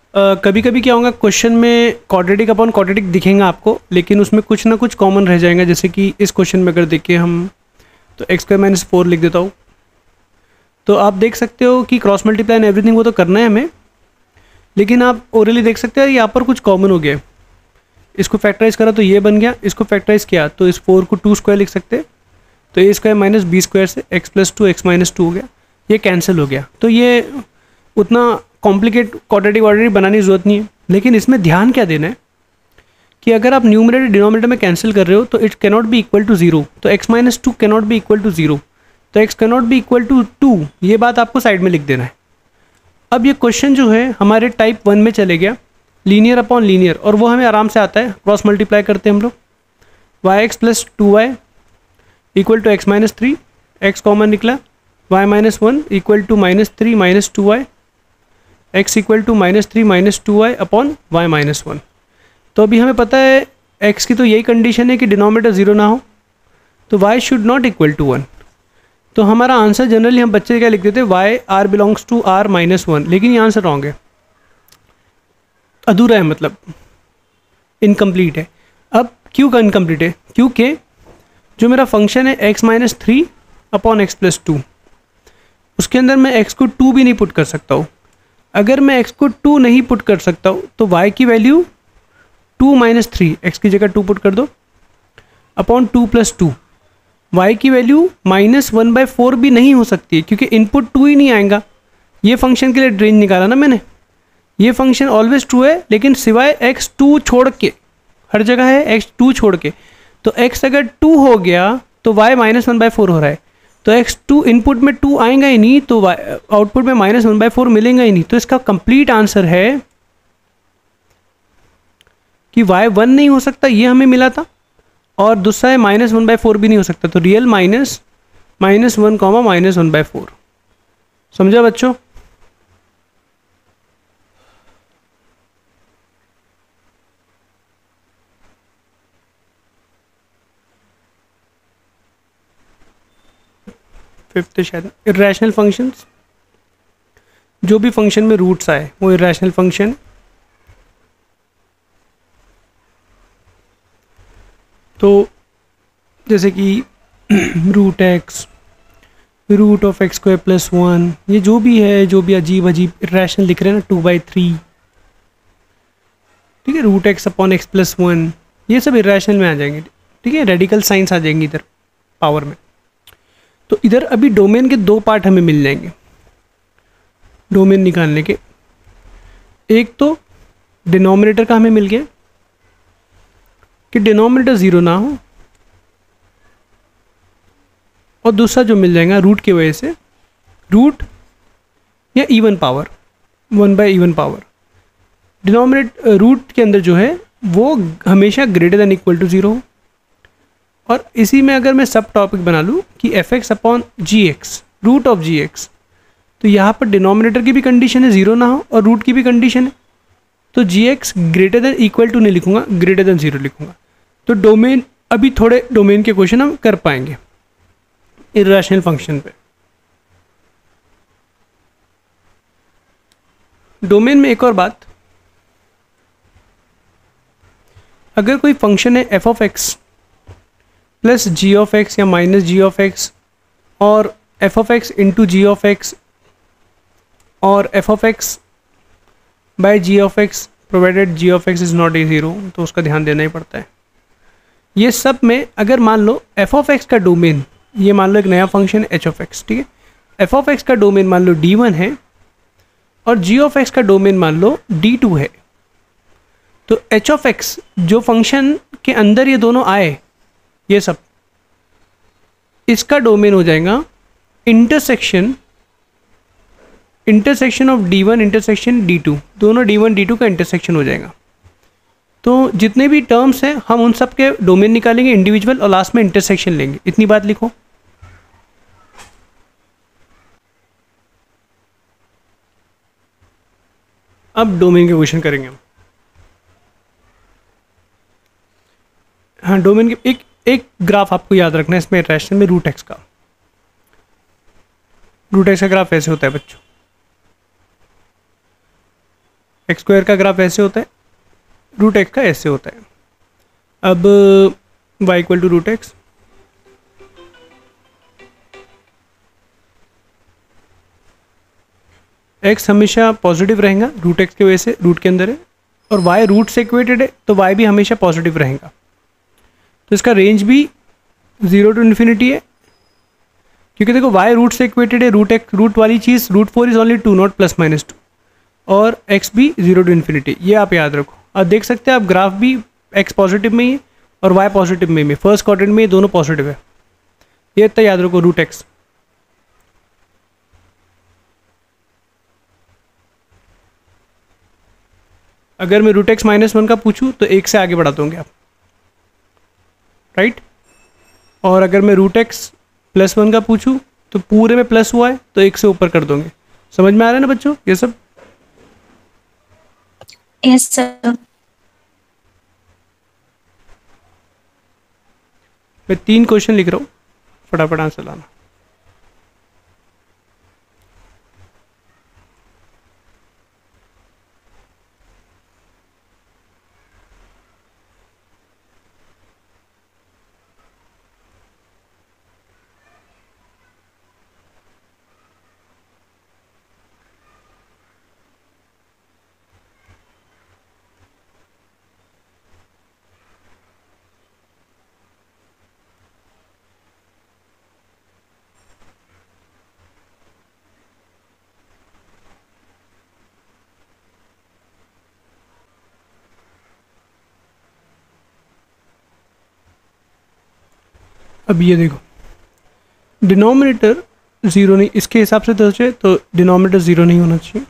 कभी कभी क्या होगा, क्वेश्चन में क्वाड्रेटिक अपॉन क्वाड्रेटिक दिखेगा आपको, लेकिन उसमें कुछ ना कुछ कॉमन रह जाएगा। जैसे कि इस क्वेश्चन में अगर देखिए हम, तो एक्स स्क्वायर माइनस फोर लिख देता हूँ। तो आप देख सकते हो कि क्रॉस मल्टीप्लाई एंड एवरीथिंग वो तो करना है हमें, लेकिन आप ओरली देख सकते हो यहाँ पर कुछ कॉमन हो गया। इसको फैक्टराइज करा तो ये बन गया, इसको फैक्टराइज किया तो इस फोर को टू स्क्वायर लिख सकते हैं, तो a square minus b square से x plus two x minus two हो गया, ये कैंसिल हो गया। तो ये उतना कॉम्प्लिकेट क्वाड्रेटिक क्वाड्रेटिक बनाने की जरूरत नहीं है। लेकिन इसमें ध्यान क्या देना है कि अगर आप न्यूमरेटर डिनोमिनेटर में कैंसिल कर रहे हो तो it cannot be equal to zero, तो x minus two cannot be equal to zero, तो x cannot be equal to two, ये बात आपको साइड में लिख देना है। अब ये क्वेश्चन जो है हमारे टाइप वन में चले गया, लीनियर अपॉन लीनियर, और वो हमें आराम से आता है, क्रॉस मल्टीप्लाई करते हैं हम लोग। Y x plus two y equal to x minus three, x common निकला, y minus one equal to minus three minus two y, x equal to minus three minus two y upon y minus one. तो अभी हमें पता है x की तो यही condition है कि डिनोमिनेटर जीरो ना हो, तो y should not equal to one. तो हमारा आंसर जनरली हम बच्चे क्या लिख देते हैं, y R belongs to R minus one, लेकिन ये आंसर रॉन्ग है, अधूरा है, मतलब इनकम्प्लीट है। अब क्यों का इनकम्प्लीट है? क्योंकि जो मेरा फंक्शन है x minus three upon x plus two, उसके अंदर मैं एक्स को टू भी नहीं पुट कर सकता हूँ। अगर मैं एक्स को टू नहीं पुट कर सकता हूँ तो वाई की value two minus three, x की जगह टू पुट कर दो, upon two plus two, y की value minus one by four भी नहीं हो सकती है क्योंकि इनपुट टू ही नहीं आएगा। ये फंक्शन के लिए रेंज निकाला ना मैंने, ये फंक्शन ऑलवेज ट्रू है, लेकिन सिवाय एक्स टू छोड़ के, हर जगह है एक्स टू छोड़ के। तो एक्स अगर टू हो गया तो y minus one by four हो रहा है, तो एक्स टू इनपुट में टू आएगा ही नहीं, तो आउटपुट में माइनस वन बाई फोर मिलेगा ही नहीं। तो इसका कंप्लीट आंसर है कि वाई वन नहीं हो सकता, ये हमें मिला था, और दूसरा है माइनस वन बाई फोर भी नहीं हो सकता। तो real minus minus one comma minus one by four. समझा बच्चों? फिफ्थ शायद इरेशनल फंक्शंस, जो भी फंक्शन में रूट्स आए वो इरेशनल फंक्शन। तो जैसे कि root x, root of x square plus one, ये जो भी है, जो भी अजीब अजीब इरेशनल लिख रहे हैं ना, टू बाई थ्री, ठीक है, root x upon x plus one, ये सब इरेशनल में आ जाएंगे। ठीक है, रेडिकल साइंस आ जाएंगी इधर पावर में। तो इधर अभी डोमेन के दो पार्ट हमें मिल जाएंगे डोमेन निकालने के। एक तो डिनोमिनेटर का हमें मिल गया कि डिनोमिनेटर ज़ीरो ना हो, और दूसरा जो मिल जाएगा रूट की वजह से, रूट या even power, one by even power. Denominate root के अंदर जो है वो हमेशा greater than equal to zero हो। और इसी में अगर मैं सब टॉपिक बना लूँ कि f x upon g x, root of g x, तो यहाँ पर डिनोमिनेटर की भी कंडीशन है ज़ीरो ना हो और रूट की भी कंडीशन है, तो g x greater than equal to नहीं लिखूंगा, ग्रेटर देन ज़ीरो लिखूंगा। तो डोमेन, अभी थोड़े डोमेन के क्वेश्चन हम कर पाएंगे इरेशनल फंक्शन पे। डोमेन में एक और बात, अगर कोई फंक्शन है f of x plus g of x या माइनस जी ऑफ एक्स, और f of x into g of x, और f of x by g of x provided g of x is not a zero, तो उसका ध्यान देना ही पड़ता है। ये सब में अगर मान लो एफ ऑफ एक्स का डोमेन, ये मान लो एक नया फंक्शन एच ऑफ एक्स, ठीक है, एफ ऑफ एक्स का डोमेन मान लो डी वन है और जी ऑफ एक्स का डोमेन मान लो डी टू है, तो एच ऑफ एक्स जो फंक्शन के अंदर ये दोनों आए, ये सब, इसका डोमेन हो जाएगा intersection intersection of D one intersection D two, दोनों डी वन डी टू का इंटरसेक्शन हो जाएगा। तो जितने भी टर्म्स हैं हम उन सब के डोमेन निकालेंगे इंडिविजुअल और लास्ट में इंटरसेक्शन लेंगे। इतनी बात लिखो। अब डोमेन के क्वेश्चन करेंगे हम। हाँ, डोमेन के एक एक ग्राफ आपको याद रखना है इसमें, इरेशनल में रूट एक्स का, रूट एक्स का ग्राफ ऐसे होता है बच्चों, एक्स स्क्वायर का ग्राफ ऐसे होता है, रूट एक्स का ऐसे होता है। अब y equal to root x, x हमेशा पॉजिटिव रहेगा रूट एक्स की वजह से, रूट के अंदर है, और वाई रूट से इक्वेटेड है तो वाई भी हमेशा पॉजिटिव रहेगा। तो इसका रेंज भी जीरो टू इन्फिनिटी है, क्योंकि देखो वाई रूट से इक्वेटेड है, रूट एक्स रूट वाली चीज़, root four is only two not plus minus two, और एक्स भी जीरो टू इन्फिनिटी, ये आप याद रखो। अब देख सकते हैं आप ग्राफ भी एक्स पॉजिटिव में ही है और वाई पॉजिटिव में ही, फर्स्ट क्वाड्रेंट में ये दोनों पॉजिटिव है, ये इतना याद रखो रूट एक्स। अगर मैं रूट एक्स माइनस वन का पूछूँ तो एक से आगे बढ़ा दोगे आप, राइट। और अगर मैं रूट एक्स प्लस वन का पूछूँ तो पूरे में प्लस हुआ है तो एक से ऊपर कर दोगे। समझ में आ रहा है ना बच्चों ये सब? Yes sir. मैं तीन क्वेश्चन लिख रहा हूँ, फटाफट आंसर लाना। अब ये देखो, डिनोमिनेटर ज़ीरो नहीं, इसके हिसाब से सोचे तो डिनोमिनेटर ज़ीरो नहीं होना चाहिए,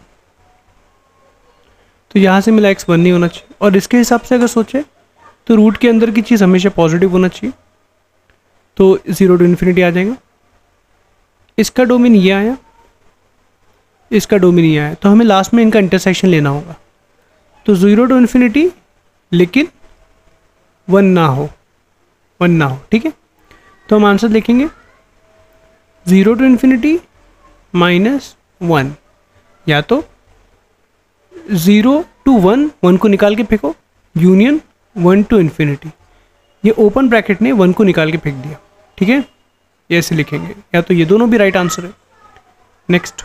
तो यहाँ से मिला एक्स वन नहीं होना चाहिए, और इसके हिसाब से अगर सोचे तो रूट के अंदर की चीज़ हमेशा पॉजिटिव होना चाहिए, तो ज़ीरो टू इन्फिनिटी आ जाएगा। इसका डोमेन ये आया, इसका डोमेन ये आया, तो हमें लास्ट में इनका इंटरसेक्शन लेना होगा, तो ज़ीरो टू इन्फिनिटी लेकिन वन ना हो, वन ना हो, ठीक है। तो हम आंसर लिखेंगे zero to infinity minus one, या तो ज़ीरो टू वन, वन को निकाल के फेंको, यूनियन वन टू इन्फिनिटी, ये ओपन ब्रैकेट ने वन को निकाल के फेंक दिया, ठीक है, ये ऐसे लिखेंगे, या तो ये दोनों भी राइट आंसर है। नेक्स्ट,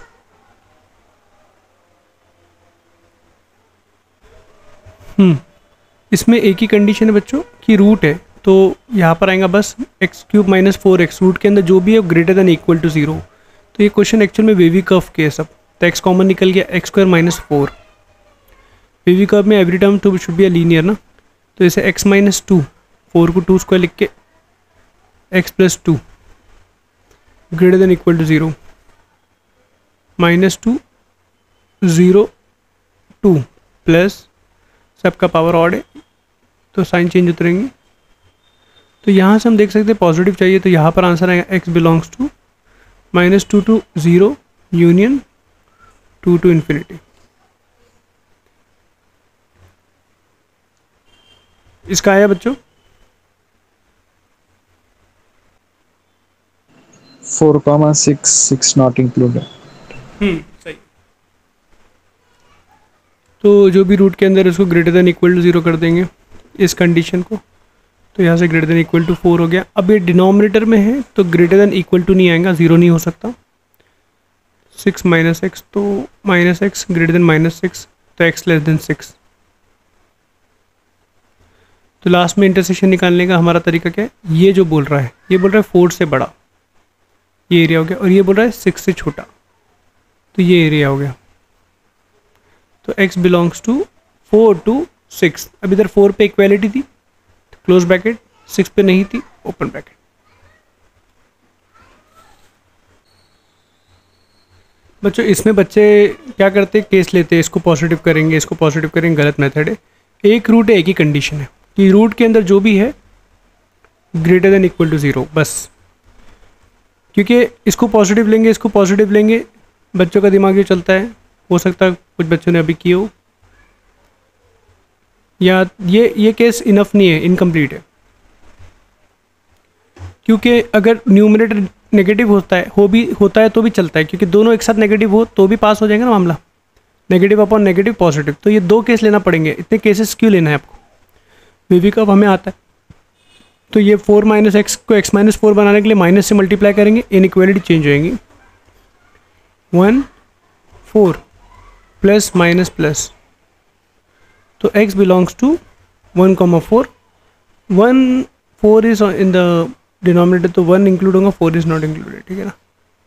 हम्म इसमें एक ही कंडीशन है बच्चों कि रूट है, तो यहाँ पर आएगा बस x cube minus four x, root के अंदर जो भी है greater than equal to zero. तो ये क्वेश्चन एक्चुअल में वेवी कर्व के है सब, तो एक्स कॉमन निकल गया, x square minus four, wavy curve में एवरी टर्म तो शुड बी अ लीनियर ना, तो इसे एक्स माइनस टू, फोर को टू स्क्वायर लिख के x plus two greater than equal to zero, minus two zero two plus सबका power odd है तो साइन चेंज उतरेंगे, तो यहाँ से हम देख सकते हैं पॉजिटिव चाहिए, तो यहाँ पर आंसर आएगा x belongs to minus two to zero union two to infinity. इसका आया बच्चों four comma six, six not included. Hmm सही। तो जो भी रूट के अंदर इसको greater than equal to zero कर देंगे इस कंडीशन को, तो यहाँ से greater than equal to four हो गया। अब ये डिनोमिनेटर में है तो ग्रेटर देन इक्वल टू नहीं आएगा, ज़ीरो नहीं हो सकता, सिक्स माइनस एक्स, तो minus x greater than minus six, तो एक्स लेस देन सिक्स। तो लास्ट में इंटरसेक्शन निकालने का हमारा तरीका क्या है, ये जो बोल रहा है, ये बोल रहा है फोर से बड़ा, ये एरिया हो गया, और ये बोल रहा है सिक्स से छोटा, तो ये एरिया हो गया। तो x belongs to four to six, अब इधर फोर पे इक्वालिटी थी तो क्लोज ब्रैकेट, सिक्स पे नहीं थी ओपन ब्रैकेट। बच्चों इसमें बच्चे क्या करते हैं, केस लेते हैं, इसको पॉजिटिव करेंगे, इसको पॉजिटिव करेंगे, गलत मेथड है। एक रूट है, एक ही कंडीशन है कि रूट के अंदर जो भी है greater than equal to zero, बस। क्योंकि इसको पॉजिटिव लेंगे, इसको पॉजिटिव लेंगे, बच्चों का दिमाग ये चलता है, हो सकता है कुछ बच्चों ने अभी किए हो, या ये ये केस इनफ नहीं है, इनकम्प्लीट है। क्योंकि अगर न्यूमरेटर नेगेटिव होता है, हो भी होता है तो भी चलता है, क्योंकि दोनों एक साथ नेगेटिव हो तो भी पास हो जाएगा ना मामला। नेगेटिव अपॉन नेगेटिव पॉजिटिव, तो ये दो केस लेना पड़ेंगे। इतने केसेस क्यों लेना है आपको, वीवी कब हमें आता है। तो ये फोर माइनस एक्स को एक्स माइनस फोर बनाने के लिए माइनस से मल्टीप्लाई करेंगे, इनइक्वालिटी चेंज होएंगी। One four plus minus plus, तो x belongs to one comma four, one four is in the denominator, तो वन इंक्लूड होगा, फोर इज नॉट इंक्लूडेड, ठीक है ना।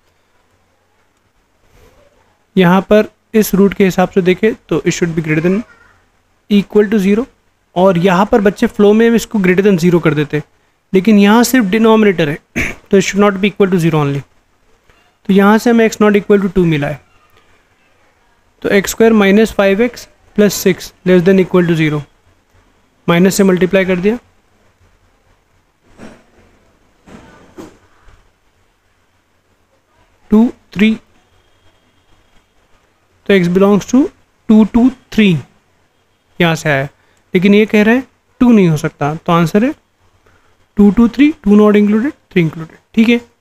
यहाँ पर इस रूट के हिसाब से देखें तो it should be greater than equal to zero, और यहाँ पर बच्चे फ्लो में इसको ग्रेटर देन ज़ीरो कर देते, लेकिन यहाँ सिर्फ डिनोमिनेटर है तो it should not be equal to zero only. तो यहाँ से हमें x not equal to two मिला है, तो x square minus five x plus six less than equal to zero, minus से मल्टीप्लाई कर दिया, टू थ्री, तो x belongs to two to three यहाँ से आया, लेकिन ये कह रहा है टू नहीं हो सकता, तो आंसर है two to three, two not included, three included, ठीक है।